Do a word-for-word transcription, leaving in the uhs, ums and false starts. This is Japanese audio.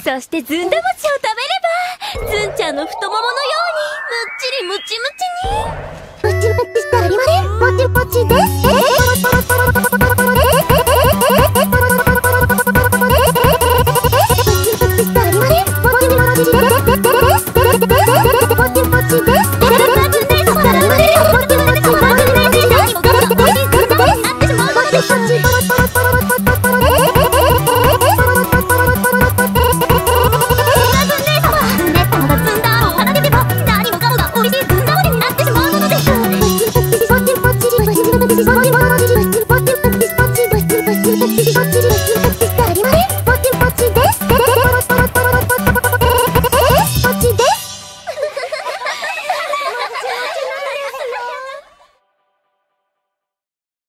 そしてずんだ餅を食べれば、ずんちゃんの太もものようにむっちりむちむちに。 もちもちしてありません。もちもちです。